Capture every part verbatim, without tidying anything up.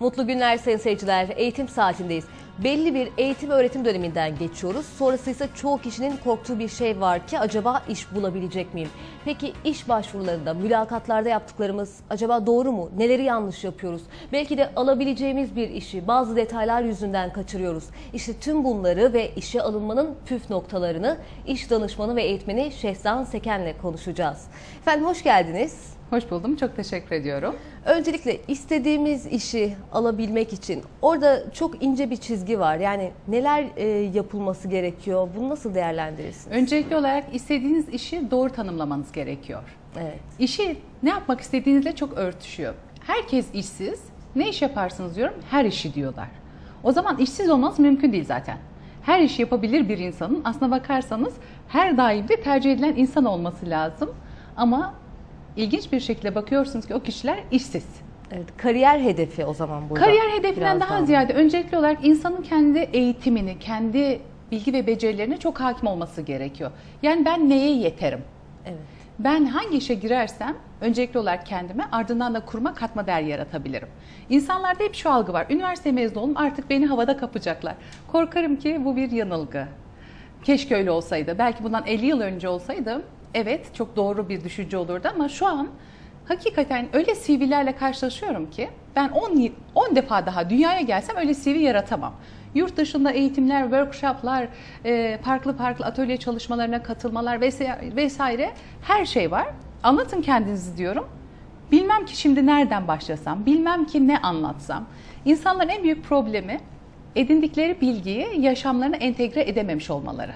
Mutlu günler sayın seyirciler. Eğitim saatindeyiz. Belli bir eğitim öğretim döneminden geçiyoruz. Sonrası ise çoğu kişinin korktuğu bir şey var ki acaba iş bulabilecek miyim? Peki iş başvurularında, mülakatlarda yaptıklarımız acaba doğru mu? Neleri yanlış yapıyoruz? Belki de alabileceğimiz bir işi bazı detaylar yüzünden kaçırıyoruz. İşte tüm bunları ve işe alınmanın püf noktalarını iş danışmanı ve eğitmeni Şehzan Seken'le konuşacağız. Efendim hoş geldiniz. Hoş buldum. Çok teşekkür ediyorum. Öncelikle istediğimiz işi alabilmek için orada çok ince bir çizgi var. Yani neler e, yapılması gerekiyor? Bunu nasıl değerlendirirsiniz? Öncelikli olarak istediğiniz işi doğru tanımlamanız gerekiyor. Evet. İşi ne yapmak istediğinizle çok örtüşüyor. Herkes işsiz. Ne iş yaparsınız diyorum. Her işi diyorlar. O zaman işsiz olmanız mümkün değil zaten. Her işi yapabilir bir insanın aslına bakarsanız her daim de tercih edilen insan olması lazım. Ama İlginç bir şekilde bakıyorsunuz ki o kişiler işsiz. Evet, kariyer hedefi o zaman burada. Kariyer hedefinden daha daha ziyade öncelikli olarak insanın kendi eğitimini, kendi bilgi ve becerilerine çok hakim olması gerekiyor. Yani ben neye yeterim? Evet. Ben hangi işe girersem öncelikli olarak kendime, ardından da kuruma katma değer yaratabilirim. İnsanlarda hep şu algı var. Üniversite mezunu oldum, artık beni havada kapacaklar. Korkarım ki bu bir yanılgı. Keşke öyle olsaydı. Belki bundan elli yıl önce olsaydı evet, çok doğru bir düşünce olurdu ama şu an hakikaten öyle C V'lerle karşılaşıyorum ki ben on defa daha dünyaya gelsem öyle C V yaratamam. Yurt dışında eğitimler, workshoplar, farklı farklı atölye çalışmalarına katılmalar vesaire, vesaire her şey var. Anlatın kendinizi diyorum. Bilmem ki şimdi nereden başlasam, bilmem ki ne anlatsam. İnsanların en büyük problemi edindikleri bilgiyi yaşamlarına entegre edememiş olmaları.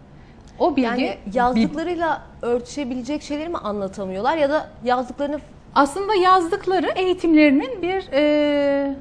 O bilgi, yani yazdıklarıyla örtüşebilecek şeyleri mi anlatamıyorlar ya da yazdıklarını... Aslında yazdıkları eğitimlerinin bir e,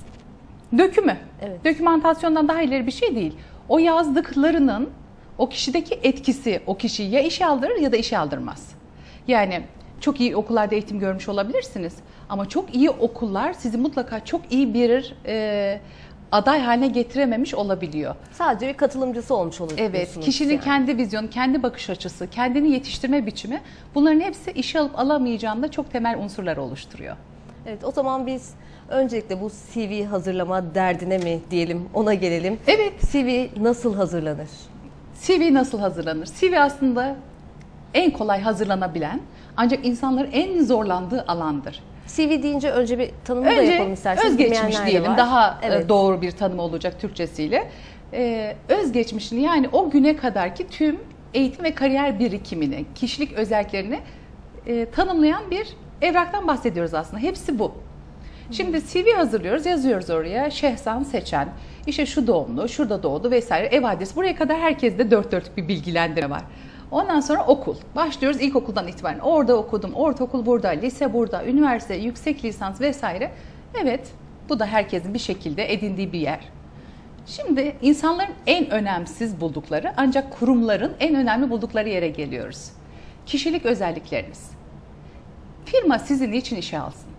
dökümü. Evet. Dokümantasyondan daha ileri bir şey değil. O yazdıklarının o kişideki etkisi o kişiyi ya işe aldırır ya da işe aldırmaz. Yani çok iyi okullarda eğitim görmüş olabilirsiniz ama çok iyi okullar sizi mutlaka çok iyi bir e, aday haline getirememiş olabiliyor. Sadece bir katılımcısı olmuş olur. Evet, kişinin yani kendi vizyonu, kendi bakış açısı, kendini yetiştirme biçimi, bunların hepsi işe alıp alamayacağında çok temel unsurlar oluşturuyor. Evet, o zaman biz öncelikle bu C V hazırlama derdine mi diyelim, ona gelelim. Evet. C V nasıl hazırlanır? C V nasıl hazırlanır? C V aslında en kolay hazırlanabilen ancak insanların en zorlandığı alandır. C V deyince önce bir tanımı önce da yapalım isterseniz. Özgeçmiş diyelim, daha evet. doğru bir tanım olacak Türkçesiyle. Ee, özgeçmişini yani o güne kadarki tüm eğitim ve kariyer birikimini, kişilik özelliklerini e, tanımlayan bir evraktan bahsediyoruz aslında. Hepsi bu. Şimdi C V hazırlıyoruz, yazıyoruz oraya. Şehzan Seçen, işte şu doğumlu, şurada doğdu vesaire, ev adresi. Buraya kadar herkeste dört dörtlük bir bilgilendirme var. Ondan sonra okul. Başlıyoruz ilkokuldan itibaren. Orada okudum, ortaokul burada, lise burada, üniversite, yüksek lisans vesaire. Evet, bu da herkesin bir şekilde edindiği bir yer. Şimdi insanların en önemsiz buldukları ancak kurumların en önemli buldukları yere geliyoruz. Kişilik özellikleriniz. Firma sizi niçin işe alsın?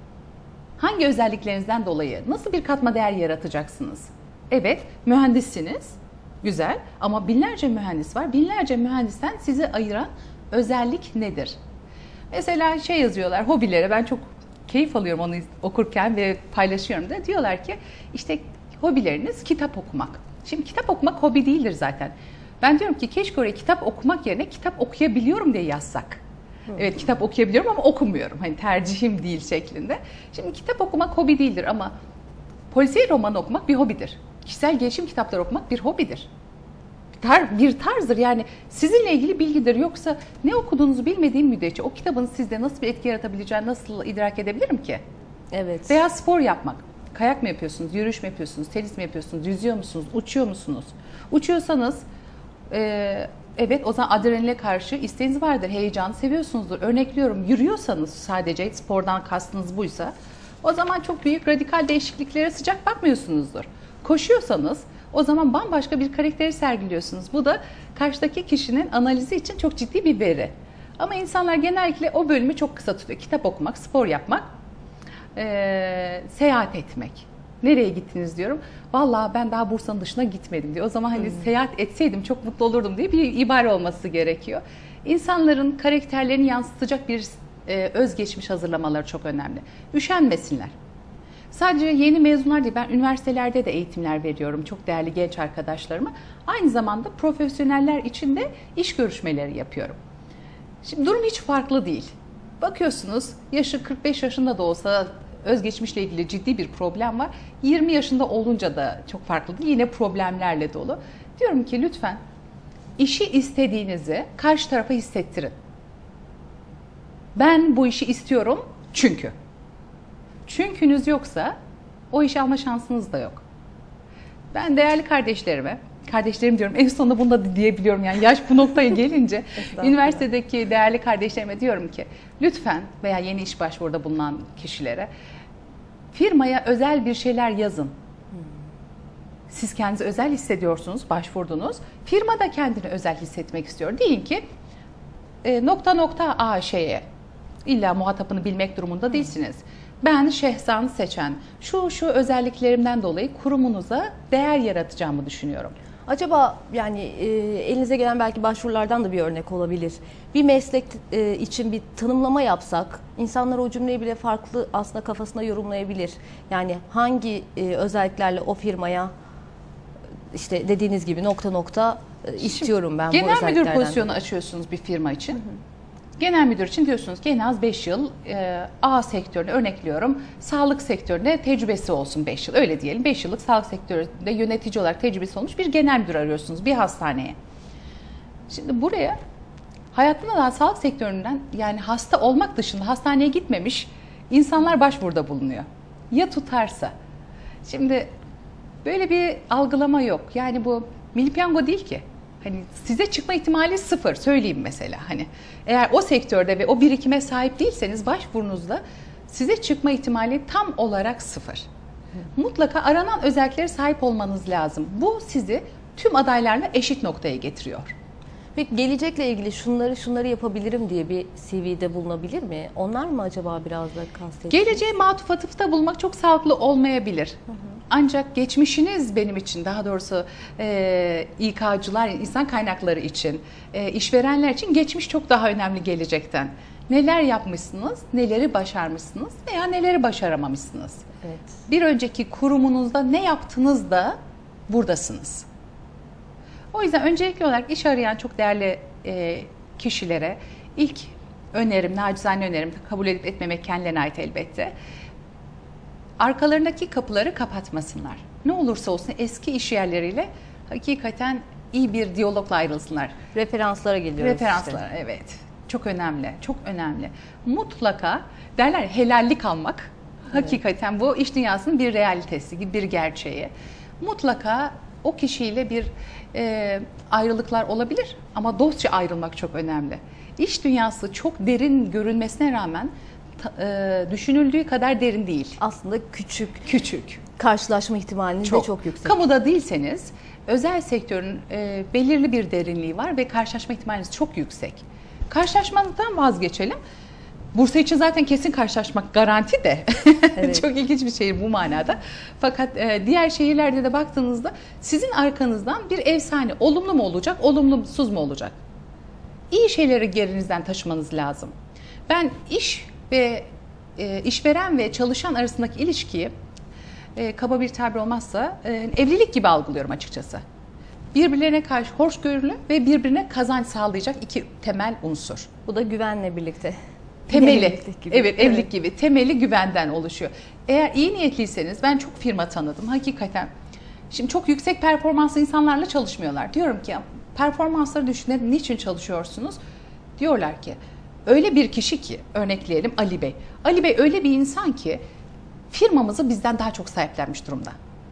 Hangi özelliklerinizden dolayı nasıl bir katma değer yaratacaksınız? Evet, mühendissiniz. Güzel ama binlerce mühendis var. Binlerce mühendisten sizi ayıran özellik nedir? Mesela şey yazıyorlar, hobilere, ben çok keyif alıyorum onu okurken ve paylaşıyorum da. Diyorlar ki işte hobileriniz kitap okumak. Şimdi kitap okumak hobi değildir zaten. Ben diyorum ki keşke oraya kitap okumak yerine kitap okuyabiliyorum diye yazsak. Evet, kitap okuyabiliyorum ama okumuyorum. Hani tercihim değil şeklinde. Şimdi kitap okumak hobi değildir ama polisiye romanı okumak bir hobidir. Kişisel gelişim kitapları okumak bir hobidir. Tar, bir tarzdır yani sizinle ilgili bilgidir. Yoksa ne okuduğunuzu bilmediğim müddetçe o kitabın sizde nasıl bir etki yaratabileceğini nasıl idrak edebilirim ki? Evet. Veya spor yapmak. Kayak mı yapıyorsunuz, yürüyüş mü yapıyorsunuz, tenis mi yapıyorsunuz, yüzüyor musunuz, uçuyor musunuz? Uçuyorsanız e, evet o zaman adrenaline karşı isteğiniz vardır, heyecanı seviyorsunuzdur. Örnekliyorum, yürüyorsanız sadece spordan kastınız buysa o zaman çok büyük radikal değişikliklere sıcak bakmıyorsunuzdur. Koşuyorsanız o zaman bambaşka bir karakteri sergiliyorsunuz. Bu da karşıdaki kişinin analizi için çok ciddi bir veri. Ama insanlar genellikle o bölümü çok kısa tutuyor. Kitap okumak, spor yapmak, e, seyahat etmek. Nereye gittiniz diyorum. Vallahi ben daha Bursa'nın dışına gitmedim diyor. O zaman hani hmm. seyahat etseydim çok mutlu olurdum diye bir ibare olması gerekiyor. İnsanların karakterlerini yansıtacak bir e, özgeçmiş hazırlamaları çok önemli. Üşenmesinler. Sadece yeni mezunlar değil, ben üniversitelerde de eğitimler veriyorum çok değerli genç arkadaşlarıma. Aynı zamanda profesyoneller için de iş görüşmeleri yapıyorum. Şimdi durum hiç farklı değil. Bakıyorsunuz yaşı kırk beş yaşında da olsa özgeçmişle ilgili ciddi bir problem var. yirmi yaşında olunca da çok farklı değil, yine problemlerle dolu. Diyorum ki lütfen işi istediğinizi karşı tarafa hissettirin. Ben bu işi istiyorum çünkü. Çünkünüz yoksa o işi alma şansınız da yok. Ben değerli kardeşlerime, kardeşlerim diyorum en sonunda bunu da diyebiliyorum yani yaş bu noktaya gelince üniversitedeki değerli kardeşlerime diyorum ki lütfen veya yeni iş başvuruda bulunan kişilere firmaya özel bir şeyler yazın. Siz kendinizi özel hissediyorsunuz, başvurdunuz. Firma da kendini özel hissetmek istiyor. Deyin ki e, nokta nokta A şeye illa muhatabını bilmek durumunda değilsiniz. Ben Şehzan Seçen şu şu özelliklerimden dolayı kurumunuza değer yaratacağımı düşünüyorum. Acaba yani e, elinize gelen belki başvurulardan da bir örnek olabilir. Bir meslek e, için bir tanımlama yapsak, insanlar o cümleyi bile farklı aslında kafasına yorumlayabilir. Yani hangi e, özelliklerle o firmaya işte dediğiniz gibi nokta nokta e, istiyorum ben bu Genel özelliklerden. müdür pozisyonu açıyorsunuz bir firma için. Hı hı. Genel müdür için diyorsunuz ki en az beş yıl e, A sektörüne örnekliyorum. Sağlık sektörüne tecrübesi olsun beş yıl. Öyle diyelim beş yıllık sağlık sektöründe yönetici olarak tecrübesi olmuş bir genel müdür arıyorsunuz bir hastaneye. Şimdi buraya hayatında daha sağlık sektöründen yani hasta olmak dışında hastaneye gitmemiş insanlar başvuruda bulunuyor. Ya tutarsa? Şimdi böyle bir algılama yok. Yani bu milli piyango değil ki. Hani size çıkma ihtimali sıfır söyleyeyim mesela. Hani eğer o sektörde ve o birikime sahip değilseniz başvurunuzda size çıkma ihtimali tam olarak sıfır. Hı. Mutlaka aranan özelliklere sahip olmanız lazım. Bu sizi tüm adaylarla eşit noktaya getiriyor. Peki gelecekle ilgili şunları şunları yapabilirim diye bir C V'de bulunabilir mi? Onlar mı acaba biraz da kastettiğiniz? Geleceğe matuf atıfta bulmak çok sağlıklı olmayabilir. Hı hı. Ancak geçmişiniz benim için, daha doğrusu e, İK'cılar, insan kaynakları için, e, işverenler için geçmiş çok daha önemli gelecekten. Neler yapmışsınız, neleri başarmışsınız veya neleri başaramamışsınız. Evet. Bir önceki kurumunuzda ne yaptınız da buradasınız. O yüzden öncelikli olarak iş arayan çok değerli e, kişilere ilk önerim, nacizane önerim, kabul edip etmemek kendilerine ait elbette. Arkalarındaki kapıları kapatmasınlar. Ne olursa olsun eski iş yerleriyle hakikaten iyi bir diyalogla ayrılsınlar. Referanslara geliyoruz. Referanslara işte. Evet. Çok önemli. Çok önemli. Mutlaka derler helallik almak. Evet. Hakikaten bu iş dünyasının bir realitesi gibi bir gerçeği. Mutlaka o kişiyle bir e, ayrılıklar olabilir ama dostça ayrılmak çok önemli. İş dünyası çok derin görünmesine rağmen e, düşünüldüğü kadar derin değil. Aslında küçük. Küçük. Karşılaşma ihtimaliniz çok. de çok yüksek. Kamuda değilseniz özel sektörün e, belirli bir derinliği var ve karşılaşma ihtimaliniz çok yüksek. Karşılaşmadan vazgeçelim. Bursa için zaten kesin karşılaşmak garanti de. Evet. Çok ilginç bir şehir bu manada. Fakat e, diğer şehirlerde de baktığınızda sizin arkanızdan bir efsane olumlu mu olacak, olumsuz mu olacak? İyi şeyleri gerinizden taşımanız lazım. Ben iş ve e, işveren ve çalışan arasındaki ilişkiyi e, kaba bir tabir olmazsa e, evlilik gibi algılıyorum açıkçası. Birbirlerine karşı hoşgörülü ve birbirine kazanç sağlayacak iki temel unsur. Bu da güvenle birlikte. Temeli, evlilik gibi. evet evlilik evet. gibi temeli güvenden oluşuyor. Eğer iyi niyetliyseniz ben çok firma tanıdım hakikaten. Şimdi çok yüksek performanslı insanlarla çalışmıyorlar. Diyorum ki performansları düşünerek niçin çalışıyorsunuz? Diyorlar ki öyle bir kişi ki örnekleyelim Ali Bey. Ali Bey öyle bir insan ki firmamızı bizden daha çok sahiplenmiş durumda.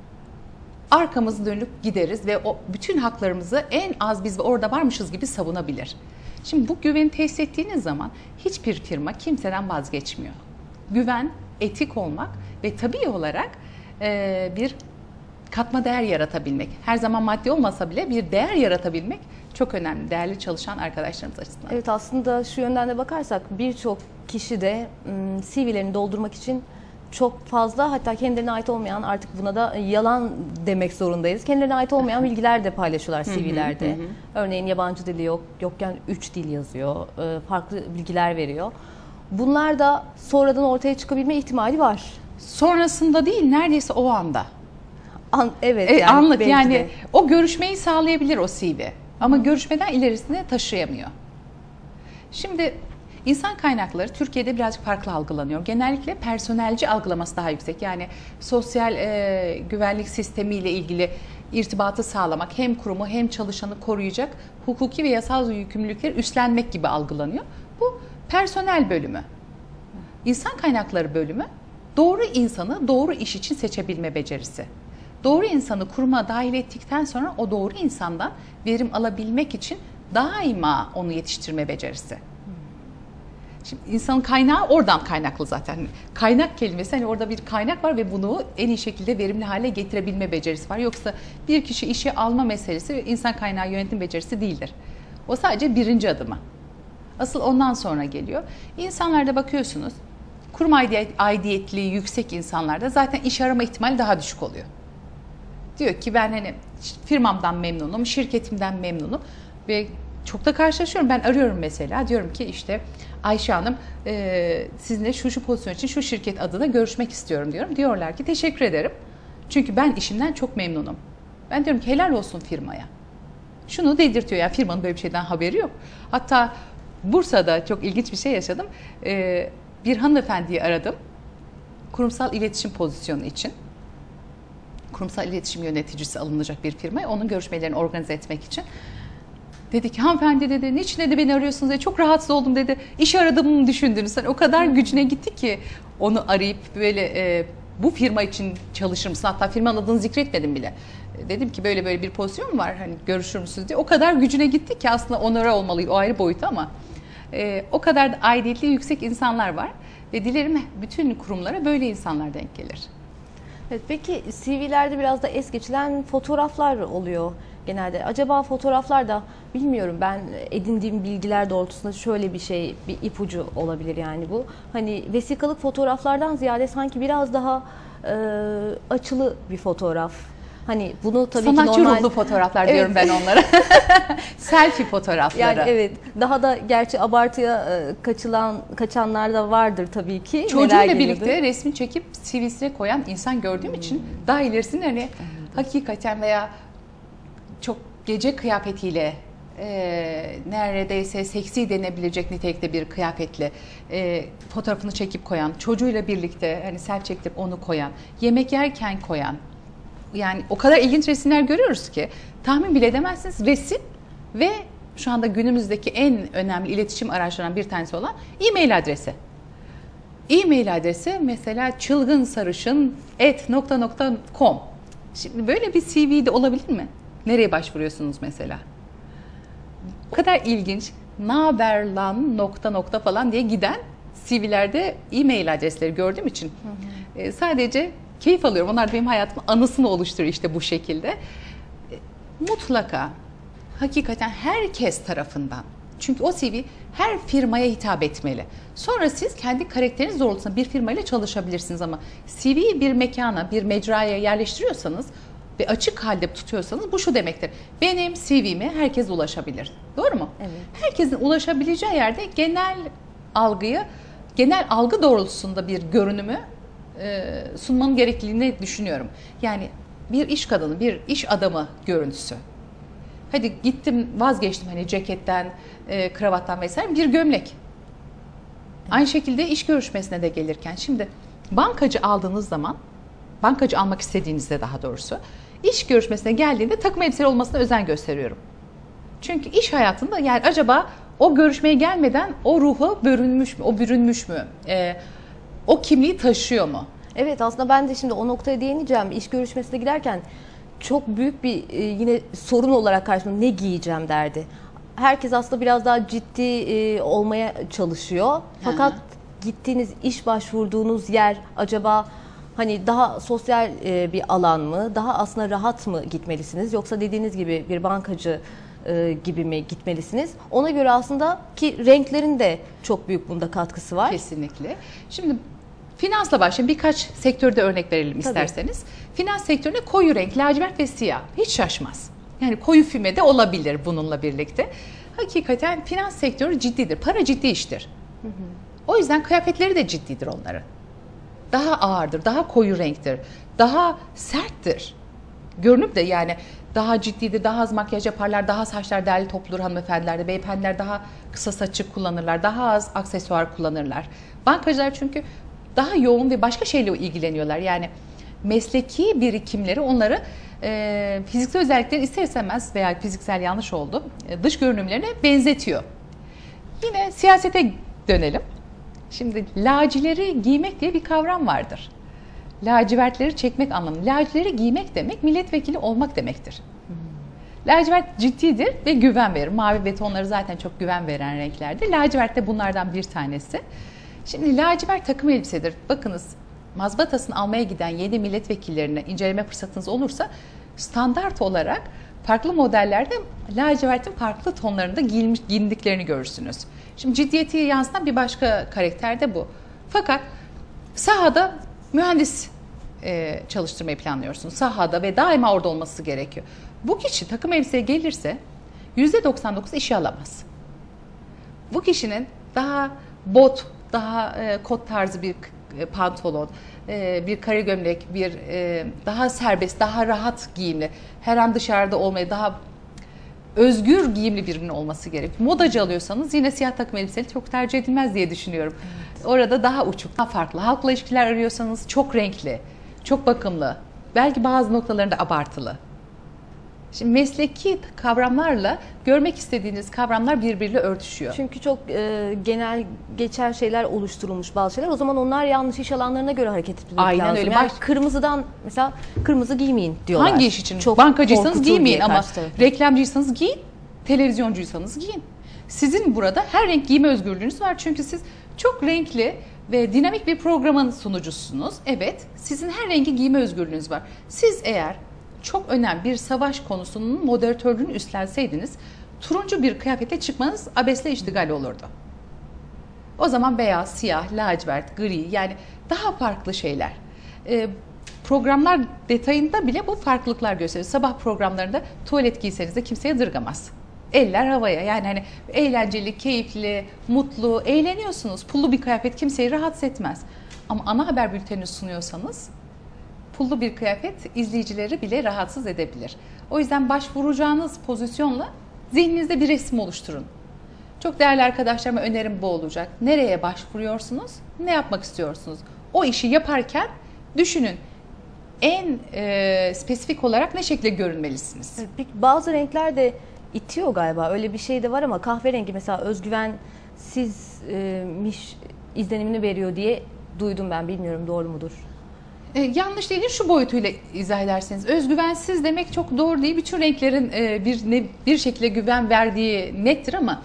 Arkamızı dönüp gideriz ve o bütün haklarımızı en az biz orada varmışız gibi savunabilir. Şimdi bu güveni tesis ettiğiniz zaman hiçbir firma kimseden vazgeçmiyor. Güven, etik olmak ve tabii olarak e, bir katma değer yaratabilmek. Her zaman maddi olmasa bile bir değer yaratabilmek çok önemli. Değerli çalışan arkadaşlarımız açısından. Evet, aslında şu yönden de bakarsak birçok kişi de C V'lerini doldurmak için çok fazla, hatta kendilerine ait olmayan, artık buna da yalan demek zorundayız, kendilerine ait olmayan bilgiler de paylaşıyorlar C V'lerde. Örneğin yabancı dili yok, yokken üç dil yazıyor, farklı bilgiler veriyor. Bunlar da sonradan ortaya çıkabilme ihtimali var. sonrasında değil, neredeyse o anda. An, evet E, yani. anlık belki yani de. o görüşmeyi sağlayabilir o C V ama görüşmeden ilerisine taşıyamıyor. Şimdi insan kaynakları Türkiye'de birazcık farklı algılanıyor. Genellikle personelci algılaması daha yüksek. Yani sosyal e, güvenlik sistemiyle ilgili irtibatı sağlamak, hem kurumu hem çalışanı koruyacak hukuki ve yasal yükümlülükleri üstlenmek gibi algılanıyor. Bu personel bölümü. İnsan kaynakları bölümü doğru insanı doğru iş için seçebilme becerisi. Doğru insanı kuruma dahil ettikten sonra o doğru insandan verim alabilmek için daima onu yetiştirme becerisi. Şimdi insanın kaynağı oradan kaynaklı zaten. Kaynak kelimesi, hani orada bir kaynak var ve bunu en iyi şekilde verimli hale getirebilme becerisi var. Yoksa bir kişi işe alma meselesi insan kaynağı yönetim becerisi değildir. O sadece birinci adımı. Asıl ondan sonra geliyor. İnsanlarda bakıyorsunuz, kurum aidiyetliği yüksek insanlarda zaten iş arama ihtimali daha düşük oluyor. Diyor ki ben hani firmamdan memnunum, şirketimden memnunum ve çok da karşılaşıyorum. Ben arıyorum mesela, diyorum ki işte Ayşe Hanım e, sizinle şu şu pozisyon için şu şirket adına görüşmek istiyorum diyorum. Diyorlar ki teşekkür ederim. Çünkü ben işimden çok memnunum. Ben diyorum ki helal olsun firmaya. Şunu dedirtiyor, yani firmanın böyle bir şeyden haberi yok. Hatta Bursa'da çok ilginç bir şey yaşadım. E, bir hanımefendiyi aradım. Kurumsal iletişim pozisyonu için. Kurumsal iletişim yöneticisi alınacak bir firmaya, onun görüşmelerini organize etmek için. Dedi ki hanımefendi dedi, niçin dedi beni arıyorsunuz dedi, çok rahatsız oldum dedi, iş aradığımı düşündünüz. Yani o kadar gücüne gitti ki onu arayıp böyle e, bu firma için çalışır mısın? Hatta firmanın adını zikretmedim bile. Dedim ki böyle böyle bir pozisyon var, hani görüşür müsünüz diye. O kadar gücüne gitti ki aslında onore olmalıydı, o ayrı boyutu ama e, o kadar da aidiyetliği yüksek insanlar var. Ve dilerim bütün kurumlara böyle insanlar denk gelir. Evet, peki C V'lerde biraz da es geçilen fotoğraflar oluyor genelde. Acaba fotoğraflarda, bilmiyorum, ben edindiğim bilgiler doğrultusunda şöyle bir şey, bir ipucu olabilir yani bu. Hani vesikalık fotoğraflardan ziyade sanki biraz daha e, açılı bir fotoğraf. Hani bunu tabii sanatçı ki normal... ruhlu fotoğraflar diyorum evet. Ben onlara. Selfie fotoğrafları. Yani evet, daha da gerçi abartıya e, kaçılan kaçanlar da vardır tabii ki. Çocuğuyla birlikte resmi çekip C V'sine koyan insan gördüğüm hmm. için daha ilerisinde hani hmm. hakikaten veya çok gece kıyafetiyle e, neredeyse seksi denebilecek nitelikte bir kıyafetle e, fotoğrafını çekip koyan, çocuğuyla birlikte hani selfie çekip onu koyan, yemek yerken koyan. Yani o kadar ilginç resimler görüyoruz ki tahmin bile edemezsiniz. Resim ve şu anda günümüzdeki en önemli iletişim araçlarından bir tanesi olan e-mail adresi. E-mail adresi mesela çılgınsarışın et nokta nokta com. Şimdi böyle bir C V'de olabilir mi? Nereye başvuruyorsunuz mesela? O kadar ilginç. Naberlan nokta nokta falan diye giden C V'lerde e-mail adresleri gördüğüm için hı hı. E, sadece keyif alıyorum. Onlar benim hayatımın anısını oluşturuyor işte bu şekilde. E, mutlaka hakikaten herkes tarafından. Çünkü o C V her firmaya hitap etmeli. Sonra siz kendi karakteriniz doğrultusunda bir firmayla çalışabilirsiniz ama C V'yi bir mekana, bir mecraya yerleştiriyorsanız ve açık halde tutuyorsanız bu şu demektir. Benim C V'me herkes ulaşabilir. Doğru mu? Evet. Herkesin ulaşabileceği yerde genel algıyı, genel algı doğrultusunda bir görünümü e, sunmanın gerekliliğini düşünüyorum. Yani bir iş kadını, bir iş adamı görüntüsü. Hadi gittim vazgeçtim hani ceketten, e, kravattan vesaire, bir gömlek. Evet. Aynı şekilde iş görüşmesine de gelirken şimdi bankacı aldığınız zaman, bankacı almak istediğinizde daha doğrusu, iş görüşmesine geldiğinde takım elbiseli olmasına özen gösteriyorum. Çünkü iş hayatında yani acaba o görüşmeye gelmeden o ruhu bürünmüş mü, o bürünmüş mü, e, o kimliği taşıyor mu? Evet, aslında ben de şimdi o noktaya değineceğim. İş görüşmesine giderken çok büyük bir e, yine sorun olarak karşımda ne giyeceğim derdi. Herkes aslında biraz daha ciddi e, olmaya çalışıyor. Fakat hı hı. gittiğiniz, iş başvurduğunuz yer acaba hani daha sosyal e, bir alan mı? Daha aslında rahat mı gitmelisiniz? Yoksa dediğiniz gibi bir bankacı e, gibi mi gitmelisiniz? Ona göre aslında ki renklerin de çok büyük bunda katkısı var. Kesinlikle. Şimdi finansla başlayalım. Birkaç sektörde örnek verelim isterseniz. Tabii. Finans sektöründe koyu renk, lacivert ve siyah. Hiç şaşmaz. Yani koyu füme de olabilir bununla birlikte. Hakikaten finans sektörü ciddidir. Para ciddi iştir. Hı hı. O yüzden kıyafetleri de ciddidir onların. daha ağırdır, daha koyu renktir, daha serttir. Görünüp de yani daha ciddidir, daha az makyaj yaparlar, daha saçlar derli topludur hanımefendilerde, beyefendiler daha kısa saçı kullanırlar, daha az aksesuar kullanırlar. Bankacılar çünkü daha yoğun ve başka şeyle ilgileniyorlar. Yani mesleki birikimleri onları e, fiziksel özellikleri ister istemez veya fiziksel yanlış oldu, e, dış görünümlerine benzetiyor. Yine siyasete dönelim. Şimdi lacileri giymek diye bir kavram vardır. Lacivertleri çekmek anlamı. Lacileri giymek demek milletvekili olmak demektir. Hmm. Lacivert ciddidir ve güven verir. Mavi betonları zaten çok güven veren renklerdir. Lacivert de bunlardan bir tanesi. Şimdi lacivert takım elbisedir. Bakınız mazbatasını almaya giden yeni milletvekillerini inceleme fırsatınız olursa standart olarak farklı modellerde lacivertin farklı tonlarında giyilmiş, giyindiklerini görürsünüz. Şimdi ciddiyeti yansıtan bir başka karakter de bu. Fakat sahada mühendis e, çalıştırmayı planlıyorsunuz. Sahada ve daima orada olması gerekiyor. Bu kişi takım elbiseye gelirse yüzde doksan dokuz işe alamaz. Bu kişinin daha bot, daha e, kot tarzı bir e, pantolon, e, bir kare gömlek, bir e, daha serbest, daha rahat giyimli, her an dışarıda olmaya daha özgür giyimli birinin olması gerek. Modacı alıyorsanız yine siyah takım elbiseli çok tercih edilmez diye düşünüyorum. Evet. Orada daha uçuk, daha farklı. Halkla ilişkiler arıyorsanız çok renkli, çok bakımlı, belki bazı noktalarında abartılı. Şimdi mesleki kavramlarla görmek istediğiniz kavramlar birbiriyle örtüşüyor. Çünkü çok e, genel geçer şeyler oluşturulmuş bazı şeyler. O zaman onlar yanlış iş alanlarına göre hareket etmek lazım. Aynen öyle. Yani Baş... kırmızıdan mesela kırmızı giymeyin diyorlar. Hangi iş için? Çok bankacıysanız giymeyin ama karşıtı. reklamcıysanız giyin, televizyoncuysanız giyin. Sizin burada her renk giyme özgürlüğünüz var. Çünkü siz çok renkli ve dinamik bir programın sunucusunuz. Evet, sizin her rengi giyme özgürlüğünüz var. Siz eğer çok önemli bir savaş konusunun moderatörlüğünü üstlenseydiniz turuncu bir kıyafetle çıkmanız abesle iştigal olurdu. O zaman beyaz, siyah, lacivert, gri yani daha farklı şeyler. Ee, programlar detayında bile bu farklılıklar gösterir. Sabah programlarında tuvalet giyseniz de kimse yadırgamaz. Eller havaya yani hani eğlenceli, keyifli, mutlu, eğleniyorsunuz. Pullu bir kıyafet kimseyi rahatsız etmez. Ama ana haber bültenini sunuyorsanız pullu bir kıyafet izleyicileri bile rahatsız edebilir. O yüzden başvuracağınız pozisyonla zihninizde bir resim oluşturun. Çok değerli arkadaşlarıma önerim bu olacak. Nereye başvuruyorsunuz? Ne yapmak istiyorsunuz? O işi yaparken düşünün. En e, spesifik olarak ne şekilde görünmelisiniz? Peki, bazı renkler de itiyor galiba. Öyle bir şey de var ama kahverengi mesela özgüvensizmiş izlenimini veriyor diye duydum ben. Bilmiyorum doğru mudur? Ee, yanlış değil, şu boyutuyla izah ederseniz. Özgüvensiz demek çok doğru değil. Bütün renklerin e, bir ne, bir şekilde güven verdiği nettir ama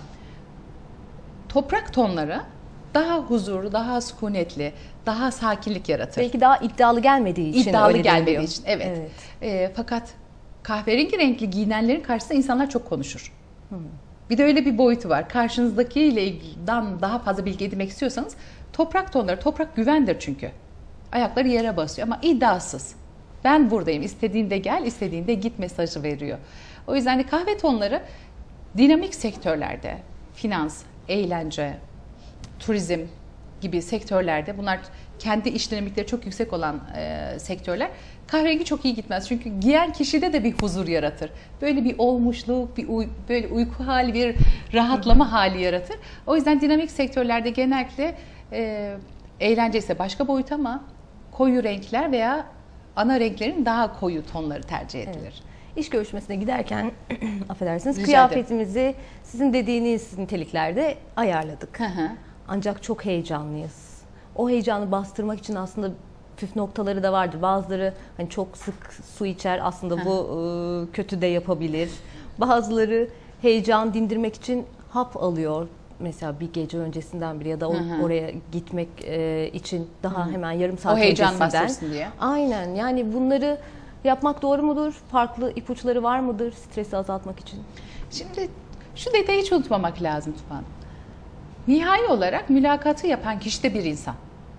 toprak tonları daha huzurlu, daha sükunetli, daha sakinlik yaratır. Belki daha iddialı gelmediği için İddialı öyle gelmediği deniliyor. için, evet. Evet. E, fakat kahverengi renkli giyinenlerin karşısında insanlar çok konuşur. Hmm. Bir de öyle bir boyutu var. Karşınızdakiyle ilgiden daha fazla bilgi edinmek istiyorsanız toprak tonları, toprak güvendir çünkü. Ayakları yere basıyor ama iddiasız. Ben buradayım, istediğinde gel, istediğinde git mesajı veriyor. O yüzden de kahve tonları dinamik sektörlerde, finans, eğlence, turizm gibi sektörlerde, bunlar kendi iş dinamikleri çok yüksek olan e, sektörler, kahverengi çok iyi gitmez. Çünkü giyen kişide de bir huzur yaratır. Böyle bir olmuşluk, bir uy- böyle uyku hali, bir rahatlama hali yaratır. O yüzden dinamik sektörlerde genellikle e, eğlence ise başka boyut ama koyu renkler veya ana renklerin daha koyu tonları tercih edilir. Evet. İş görüşmesine giderken affedersiniz Rica kıyafetimizi ederim. Sizin dediğiniz niteliklerde ayarladık. Hı hı. Ancak çok heyecanlıyız. O heyecanı bastırmak için aslında püf noktaları da vardır. Bazıları hani çok sık su içer, aslında bu e, kötü de yapabilir. Bazıları heyecan dindirmek için hap alıyor. Mesela bir gece öncesinden bile ya da o, oraya gitmek e, için daha hı hı. hemen yarım saat o heyecan öncesinden. bastırsın diye. Aynen, yani bunları yapmak doğru mudur? Farklı ipuçları var mıdır stresi azaltmak için? Şimdi şu detayı hiç unutmamak lazım Tufan. Nihai olarak mülakatı yapan kişi de bir insan.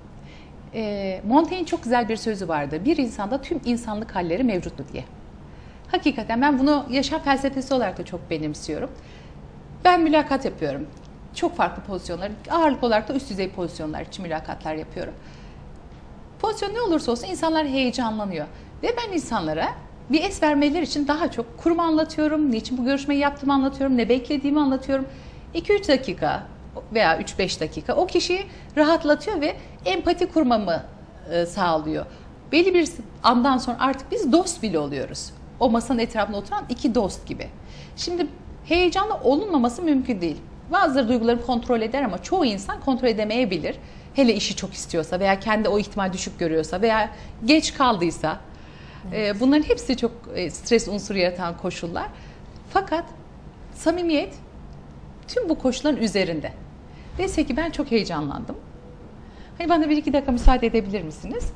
E, Montaigne'in çok güzel bir sözü vardı. Bir insanda tüm insanlık halleri mevcuttu diye. Hakikaten ben bunu yaşam felsefesi olarak da çok benimsiyorum. Ben mülakat yapıyorum. Çok farklı pozisyonlar, ağırlık olarak da üst düzey pozisyonlar için mülakatlar yapıyorum. Pozisyon ne olursa olsun insanlar heyecanlanıyor. Ve ben insanlara bir es vermeleri için daha çok kurumu anlatıyorum, niçin bu görüşmeyi yaptığımı anlatıyorum, ne beklediğimi anlatıyorum. iki üç dakika veya üç beş dakika o kişiyi rahatlatıyor ve empati kurmamı e, sağlıyor. Belli bir andan sonra artık biz dost bile oluyoruz. O masanın etrafında oturan iki dost gibi. Şimdi heyecanlı olunmaması mümkün değil. Bazıları duygularını kontrol eder ama çoğu insan kontrol edemeyebilir. Hele işi çok istiyorsa veya kendi o ihtimal düşük görüyorsa veya geç kaldıysa. Evet. E, bunların hepsi çok e, stres unsuru yaratan koşullar. Fakat samimiyet tüm bu koşulların üzerinde. Dese ki ben çok heyecanlandım. Hani bana bir iki dakika müsaade edebilir misiniz?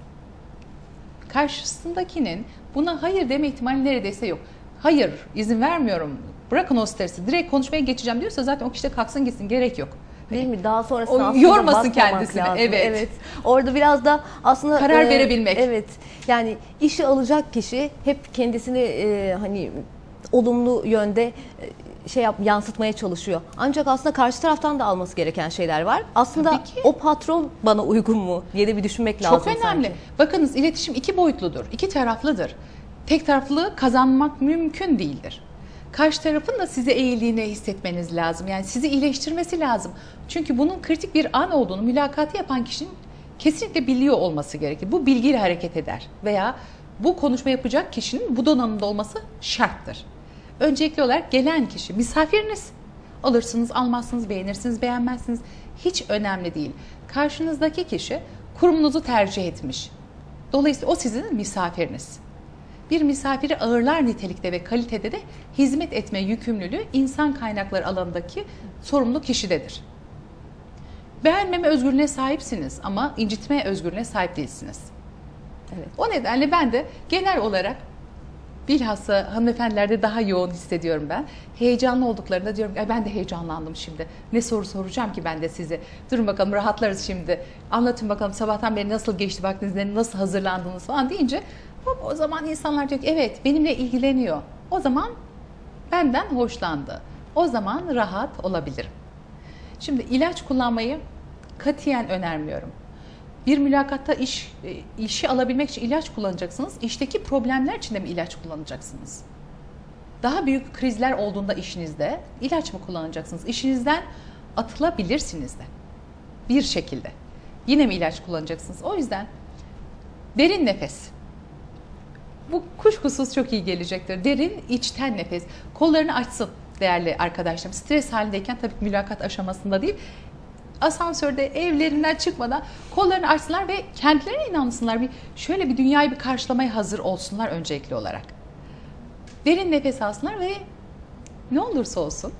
Karşısındakinin buna hayır deme ihtimali neredeyse yok. Hayır, izin vermiyorum. Bırakın o stresi. Direkt konuşmaya geçeceğim diyorsa zaten o kişi de kalksın gitsin. Gerek yok. Değil mi? Daha sonrasında o yormasın kendisini. Lazım. Evet. evet. Orada biraz da aslında karar e, verebilmek. Evet. Yani işi alacak kişi hep kendisini e, hani olumlu yönde e, şey yap, yansıtmaya çalışıyor. Ancak aslında karşı taraftan da alması gereken şeyler var. Aslında o patron bana uygun mu diye de bir düşünmek lazım. Çok önemli. Sanki. Bakınız iletişim iki boyutludur, iki taraflıdır. Tek taraflı kazanmak mümkün değildir. Karşı tarafın da size eğildiğini hissetmeniz lazım. Yani sizi iyileştirmesi lazım. Çünkü bunun kritik bir an olduğunu mülakatı yapan kişinin kesinlikle biliyor olması gerekir. Bu bilgiyle hareket eder. Veya bu konuşma yapacak kişinin bu donanımda olması şarttır. Öncelikli olarak gelen kişi misafiriniz. Alırsınız, almazsınız, beğenirsiniz, beğenmezsiniz. Hiç önemli değil. Karşınızdaki kişi kurumunuzu tercih etmiş. Dolayısıyla o sizin misafiriniz. Bir misafiri ağırlar nitelikte ve kalitede de hizmet etme yükümlülüğü insan kaynakları alanındaki sorumlu kişidedir. Beğenmeme özgürlüğüne sahipsiniz ama incitme özgürlüğüne sahip değilsiniz. Evet. O nedenle ben de genel olarak bilhassa hanımefendilerde daha yoğun hissediyorum ben. Heyecanlı olduklarında diyorum ki ben de heyecanlandım şimdi. Ne soru soracağım ki ben de size. Durun bakalım rahatlarız şimdi. Anlatın bakalım sabahtan beri nasıl geçti vaktiniz, nasıl hazırlandınız falan deyince hop, o zaman insanlar diyor ki evet benimle ilgileniyor. O zaman benden hoşlandı. O zaman rahat olabilirim. Şimdi ilaç kullanmayı katiyen önermiyorum. Bir mülakatta iş işi alabilmek için ilaç kullanacaksınız. İşteki problemler için de mi ilaç kullanacaksınız? Daha büyük krizler olduğunda işinizde ilaç mı kullanacaksınız? İşinizden atılabilirsiniz de bir şekilde. Yine mi ilaç kullanacaksınız? O yüzden derin nefes. Bu kuşkusuz çok iyi gelecektir. Derin, içten nefes. Kollarını açsın değerli arkadaşlarım. Stres halindeyken tabii mülakat aşamasında değil. Asansörde evlerinden çıkmadan kollarını açsınlar ve kendilerine inansınlar. Bir, şöyle bir dünyayı bir karşılamaya hazır olsunlar öncelikli olarak. Derin nefes alsınlar ve ne olursa olsun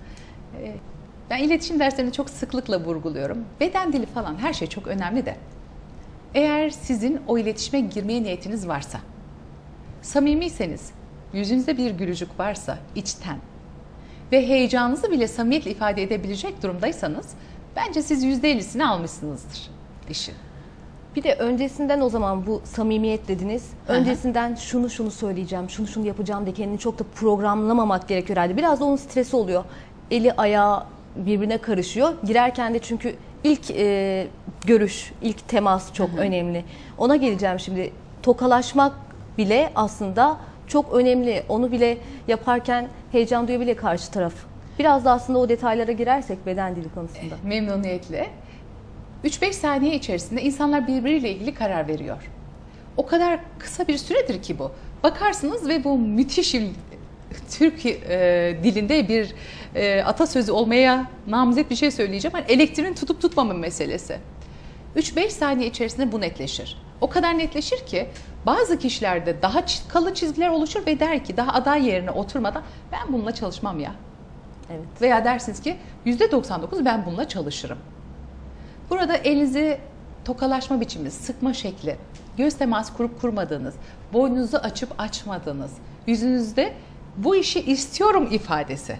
ben iletişim derslerini çok sıklıkla vurguluyorum. Beden dili falan her şey çok önemli de. Eğer sizin o iletişime girmeye niyetiniz varsa, samimiyseniz, yüzünüzde bir gülücük varsa içten ve heyecanınızı bile samimiyetle ifade edebilecek durumdaysanız bence siz yüzde ellisini almışsınızdır işin. Bir de öncesinden o zaman bu samimiyet dediniz. Öncesinden şunu şunu söyleyeceğim, şunu şunu yapacağım diye kendini çok da programlamamak gerekiyor herhalde. Biraz da onun stresi oluyor. Eli ayağı birbirine karışıyor. Girerken de çünkü ilk e, görüş, ilk temas çok Hı-hı. önemli. Ona geleceğim şimdi. Tokalaşmak bile aslında çok önemli. Onu bile yaparken heyecan duyuyor bile karşı taraf. Biraz da aslında o detaylara girersek beden dili konusunda. Memnuniyetle. üç beş saniye içerisinde insanlar birbiriyle ilgili karar veriyor. O kadar kısa bir süredir ki bu. Bakarsınız ve bu müthiş Türk e, dilinde bir e, atasözü olmaya namzet bir şey söyleyeceğim. Yani elektriğin tutup tutmama meselesi. üç beş saniye içerisinde bu netleşir. O kadar netleşir ki bazı kişilerde daha kalın çizgiler oluşur ve der ki daha aday yerine oturmadan ben bununla çalışmam ya. Evet. Veya dersiniz ki yüzde doksan dokuz ben bununla çalışırım. Burada elinizi tokalaşma biçimi, sıkma şekli, göz teması kurup kurmadığınız, boynunuzu açıp açmadığınız, yüzünüzde bu işi istiyorum ifadesi.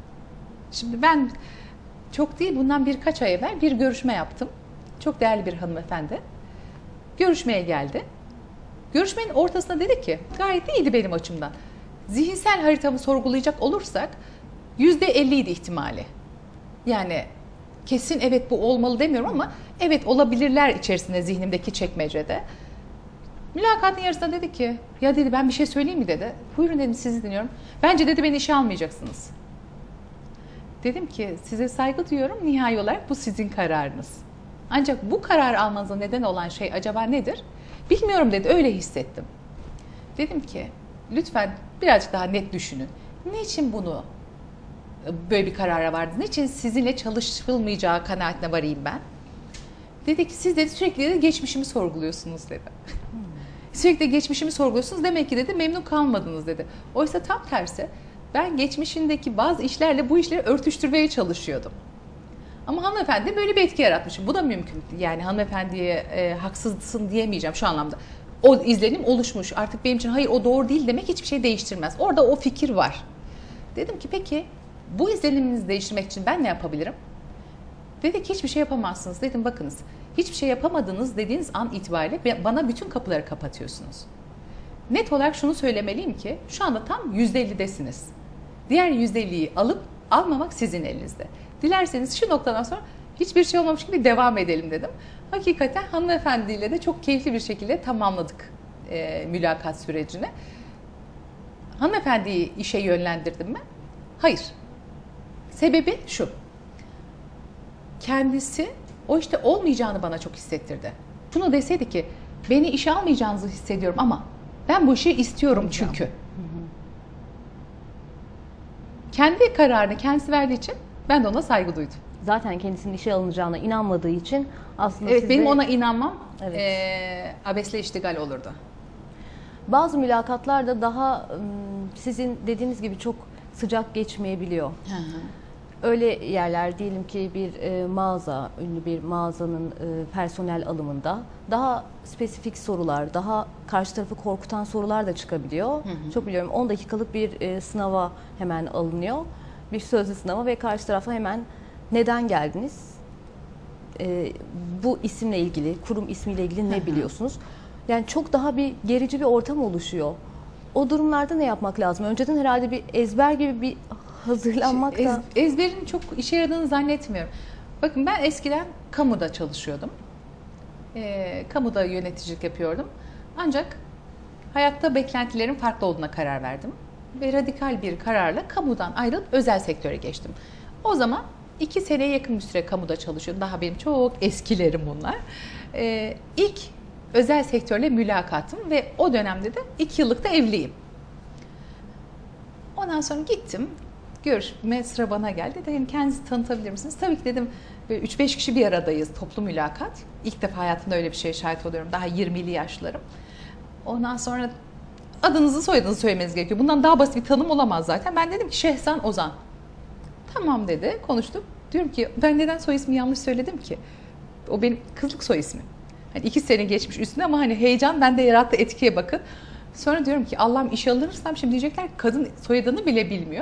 Şimdi ben çok değil bundan birkaç ay evvel bir görüşme yaptım. Çok değerli bir hanımefendi. Görüşmeye geldi. Görüşmenin ortasında dedi ki gayet iyiydi benim açımdan. Zihinsel haritamı sorgulayacak olursak yüzde elliydi ihtimali. Yani kesin evet bu olmalı demiyorum ama evet olabilirler içerisinde zihnimdeki çekmecede. Mülakatın yarısında dedi ki, ya dedi ben bir şey söyleyeyim mi dedi. Buyurun dedim, sizi dinliyorum. Bence dedi beni işe almayacaksınız. Dedim ki size saygı duyuyorum, nihai olarak bu sizin kararınız. Ancak bu karar almanıza neden olan şey acaba nedir? Bilmiyorum dedi, öyle hissettim. Dedim ki lütfen birazcık daha net düşünün. Niçin bunu böyle bir karara vardınız? Niçin sizinle çalışılmayacağı kanaatine varayım ben? Dedi ki siz dedi sürekli dedi, geçmişimi sorguluyorsunuz dedi. Hmm. Sürekli geçmişimi sorguluyorsunuz, demek ki dedi memnun kalmadınız dedi. Oysa tam tersi, ben geçmişindeki bazı işlerle bu işleri örtüştürmeye çalışıyordum. Ama hanımefendi böyle bir etki yaratmış. Bu da mümkün. Yani hanımefendiye e, haksızsın diyemeyeceğim şu anlamda. O izlenim oluşmuş. Artık benim için hayır o doğru değil demek hiçbir şey değiştirmez. Orada o fikir var. Dedim ki peki bu izleniminizi değiştirmek için ben ne yapabilirim? Dedi ki hiçbir şey yapamazsınız. Dedim bakınız hiçbir şey yapamadınız dediğiniz an itibariyle bana bütün kapıları kapatıyorsunuz. Net olarak şunu söylemeliyim ki şu anda tam yüzde ellidesiniz. Diğer yüzde elliyi alıp almamak sizin elinizde. Dilerseniz şu noktadan sonra hiçbir şey olmamış gibi devam edelim dedim. Hakikaten hanımefendiyle de çok keyifli bir şekilde tamamladık e, mülakat sürecini. Hanımefendiyi işe yönlendirdim mi? Hayır. Sebebi şu. Kendisi o işte olmayacağını bana çok hissettirdi. Şunu deseydi ki beni işe almayacağınızı hissediyorum ama ben bu işi istiyorum çünkü. Hı hı. Kendi kararını kendisi verdiği için ben de ona saygı duydum. Zaten kendisinin işe alınacağına inanmadığı için aslında evet, size... benim ona inanmam evet. e, abesle iştigal olurdu. Bazı mülakatlarda daha sizin dediğiniz gibi çok sıcak geçmeyebiliyor. Hı hı. Öyle yerler diyelim ki bir e, mağaza, ünlü bir mağazanın e, personel alımında daha spesifik sorular, daha karşı tarafı korkutan sorular da çıkabiliyor. Hı hı. Çok biliyorum on dakikalık bir e, sınava hemen alınıyor. Bir sözlü sınava ve karşı tarafa hemen neden geldiniz? E, bu isimle ilgili, kurum ismiyle ilgili ne hı hı. biliyorsunuz? Yani çok daha bir gerici bir ortam oluşuyor. O durumlarda ne yapmak lazım? Önceden herhalde bir ezber gibi bir hazırlanmak da... Ez, ezberin çok işe yaradığını zannetmiyorum. Bakın ben eskiden kamuda çalışıyordum. E, kamuda yöneticilik yapıyordum. Ancak hayatta beklentilerin farklı olduğuna karar verdim. Ve radikal bir kararla kamudan ayrılıp özel sektöre geçtim. O zaman iki seneye yakın bir süre kamuda çalışıyordum. Daha benim çok eskilerim bunlar. E, ilk özel sektörle mülakatım ve o dönemde de iki yıllık da evliyim. Ondan sonra gittim. Görüşme sıra bana geldi. Dedim kendinizi tanıtabilir misiniz? Tabii ki dedim üç beş kişi bir aradayız. Toplu mülakat. İlk defa hayatımda öyle bir şeye şahit oluyorum. Daha yirmili yaşlarım. Ondan sonra adınızı soyadınızı söylemeniz gerekiyor. Bundan daha basit bir tanım olamaz zaten. Ben dedim ki Şehzan Ozan. Tamam dedi. Konuştuk. Diyorum ki ben neden soy ismi yanlış söyledim ki? O benim kızlık soy ismim. Hani iki sene geçmiş üstüne ama hani heyecan bende yarattığı etkiye bakın. Sonra diyorum ki Allah'ım işe alınırsam şimdi diyecekler kadın soyadını bile bilmiyor.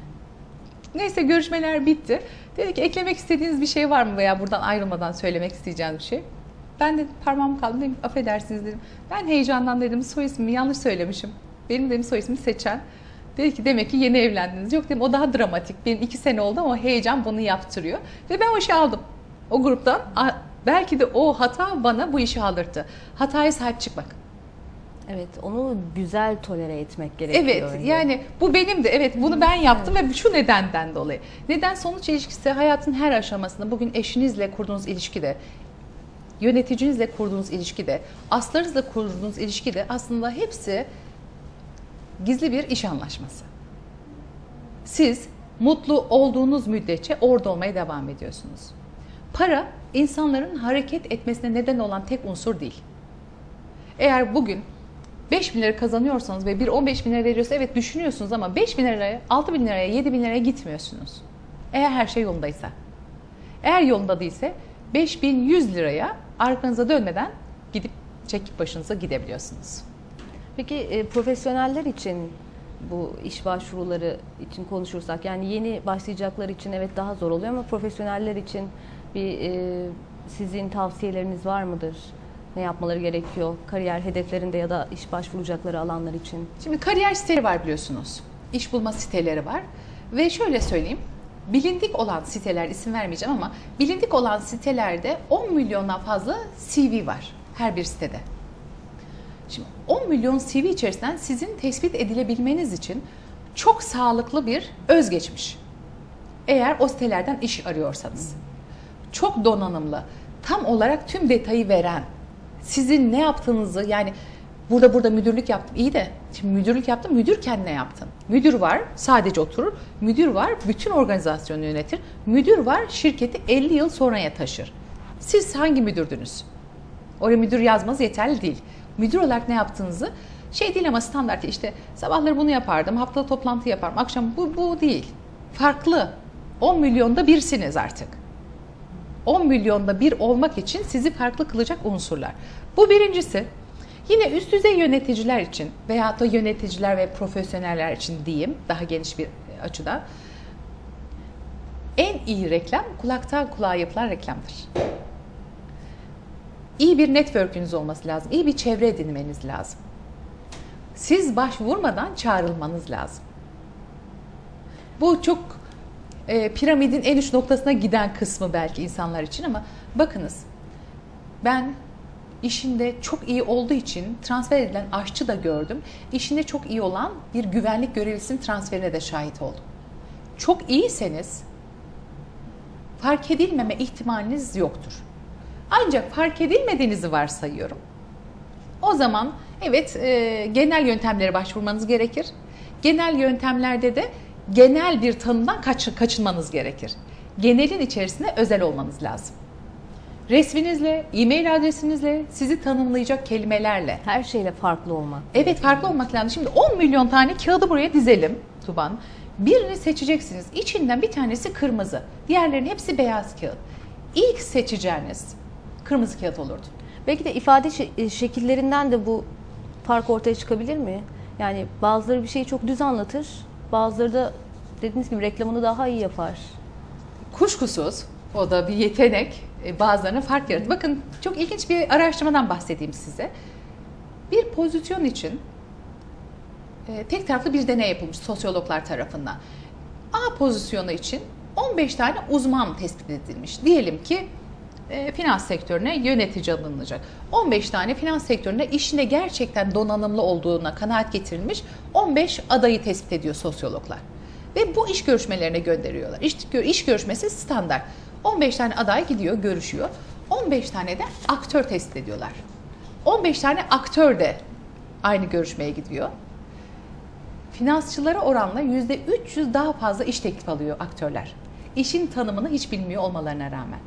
Neyse görüşmeler bitti. Dedi ki eklemek istediğiniz bir şey var mı veya buradan ayrılmadan söylemek isteyeceğiniz bir şey. Ben de parmağımı kaldırdım dedim affedersiniz dedim. Ben heyecandan dedim soy ismimi yanlış söylemişim. Benim dedim soy ismini seçen. Dedi ki demek ki yeni evlendiniz. Yok dedim o daha dramatik. Benim iki sene oldu ama heyecan bunu yaptırıyor. Ve ben o işi aldım. O gruptan belki de o hata bana bu işi aldırdı. Hataya sahip çıkmak. Evet, onu güzel tolere etmek gerekiyor. Evet, önce. Yani bu benim de. Evet, bunu ben yaptım evet. Ve şu nedenden dolayı. Neden sonuç ilişkisi hayatın her aşamasında, bugün eşinizle kurduğunuz ilişkide, yöneticinizle kurduğunuz ilişkide, aslarınızla kurduğunuz ilişkide aslında hepsi gizli bir iş anlaşması. Siz mutlu olduğunuz müddetçe orada olmaya devam ediyorsunuz. Para, insanların hareket etmesine neden olan tek unsur değil. Eğer bugün beş bin lira kazanıyorsanız ve bir on beş bin lira veriyorsa evet düşünüyorsunuz ama beş bin liraya, altı bin liraya, yedi bin liraya gitmiyorsunuz. Eğer her şey yolundaysa. Eğer yolunda değilse beş bin yüz liraya arkanıza dönmeden gidip çekip başınıza gidebiliyorsunuz. Peki e, profesyoneller için bu iş başvuruları için konuşursak yani yeni başlayacaklar için evet daha zor oluyor ama profesyoneller için bir e, sizin tavsiyeleriniz var mıdır? Ne yapmaları gerekiyor kariyer hedeflerinde ya da iş başvuracakları alanlar için? Şimdi kariyer siteleri var biliyorsunuz. İş bulma siteleri var. Ve şöyle söyleyeyim. Bilindik olan siteler, isim vermeyeceğim ama bilindik olan sitelerde on milyondan fazla C V var her bir sitede. Şimdi on milyon C V içerisinden sizin tespit edilebilmeniz için çok sağlıklı bir özgeçmiş. Eğer o sitelerden iş arıyorsanız. Çok donanımlı, tam olarak tüm detayı veren, sizin ne yaptığınızı, yani burada burada müdürlük yaptım, iyi de şimdi müdürlük yaptım, müdürken ne yaptın? Müdür var, sadece oturur. Müdür var, bütün organizasyonu yönetir. Müdür var, şirketi elli yıl sonraya taşır. Siz hangi müdürdünüz? Oraya müdür yazmanız yeterli değil. Müdür olarak ne yaptığınızı, şey değil ama standart, işte sabahları bunu yapardım, haftada toplantı yaparım, akşam bu, bu değil. Farklı. on milyonda birsiniz artık. on milyonda bir olmak için sizi farklı kılacak unsurlar. Bu birincisi. Yine üst düzey yöneticiler için veya da yöneticiler ve profesyoneller için diyeyim, daha geniş bir açıda, en iyi reklam kulaktan kulağa yapılan reklamdır. İyi bir network'ünüz olması lazım. İyi bir çevre edinmeniz lazım. Siz başvurmadan çağrılmanız lazım. Bu çok e, piramidin en uç noktasına giden kısmı belki insanlar için, ama bakınız, ben işinde çok iyi olduğu için transfer edilen aşçı da gördüm. İşinde çok iyi olan bir güvenlik görevlisinin transferine de şahit oldum. Çok iyiyseniz fark edilmeme ihtimaliniz yoktur. Ancak fark edilmediğinizi varsayıyorum. O zaman evet, e, genel yöntemlere başvurmanız gerekir. Genel yöntemlerde de genel bir tanımdan kaç, kaçınmanız gerekir. Genelin içerisinde özel olmanız lazım. Resminizle, e-mail adresinizle, sizi tanımlayacak kelimelerle. Her şeyle farklı olmak. Evet, farklı olmak lazım. Şimdi on milyon tane kağıdı buraya dizelim Tuban. Birini seçeceksiniz. İçinden bir tanesi kırmızı. Diğerlerinin hepsi beyaz kağıt. İlk seçeceğiniz kırmızı kağıt olurdu. Belki de ifade şe- şekillerinden de bu fark ortaya çıkabilir mi? Yani bazıları bir şeyi çok düz anlatır, bazıları da dediğiniz gibi reklamını daha iyi yapar. Kuşkusuz o da bir yetenek, bazılarına fark yaratır. Bakın, çok ilginç bir araştırmadan bahsedeyim size. Bir pozisyon için tek taraflı bir deney yapılmış sosyologlar tarafından. A pozisyonu için on beş tane uzman tespit edilmiş. Diyelim ki e, finans sektörüne yönetici alınacak. on beş tane finans sektöründe işine gerçekten donanımlı olduğuna kanaat getirilmiş on beş adayı tespit ediyor sosyologlar. Ve bu iş görüşmelerine gönderiyorlar. İş, iş görüşmesi standart. on beş tane aday gidiyor, görüşüyor. on beş tane de aktör tespit ediyorlar. on beş tane aktör de aynı görüşmeye gidiyor. Finansçılara oranla yüzde üç yüz daha fazla iş teklif alıyor aktörler. İşin tanımını hiç bilmiyor olmalarına rağmen.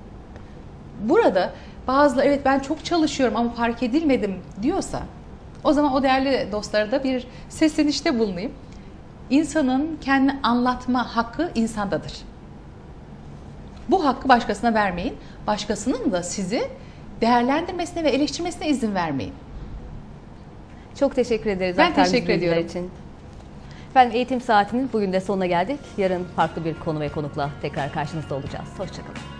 Burada bazıları evet ben çok çalışıyorum ama fark edilmedim diyorsa, o zaman o değerli dostlara da bir seslenişte bulunayım. İnsanın kendini anlatma hakkı insandadır. Bu hakkı başkasına vermeyin. Başkasının da sizi değerlendirmesine ve eleştirmesine izin vermeyin. Çok teşekkür ederiz. Ben aktardığınız teşekkür bilgiler ediyorum. için. Efendim, eğitim saatinin bugün de sonuna geldik. Yarın farklı bir konu ve konukla tekrar karşınızda olacağız. Hoşçakalın.